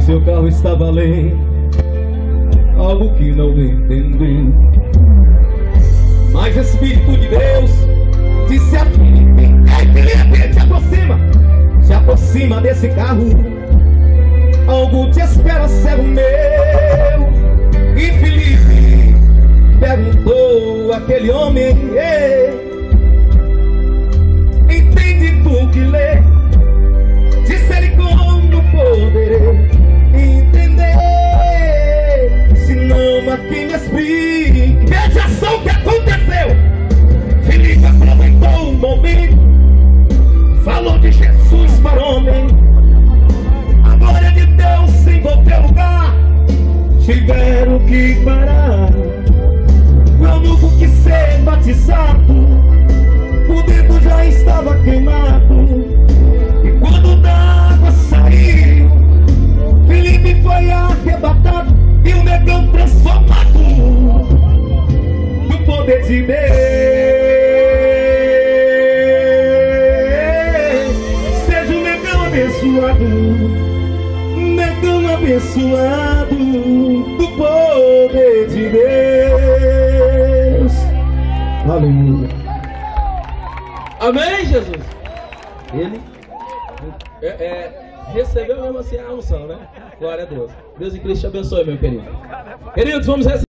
seu carro estava além, algo que não entendeu. Mas o Espírito de Deus disse a Filipe: ei, Filipe, se aproxima desse carro, algo te espera, servo meu. E Filipe perguntou àquele homem: entende tu que lê? Disse ele: como poderei entender, se não há quem me explique? Veja só o que aconteceu. Filipe aproveitou o momento, falou de Jesus para o homem. A glória de Deus envolveu o lugar, tiveram que parar. O eunuco quis ser batizado, o dedo já estava queimado. E quando da água saiu, Filipe foi arrebatado e o negão transformado no poder de Deus. Seja um negão abençoado, negão abençoado do poder de Deus. Aleluia. Amém, Jesus. Ele recebeu mesmo assim a unção, né? Glória a Deus. Deus em Cristo te abençoe, meu querido. Queridos, vamos receber.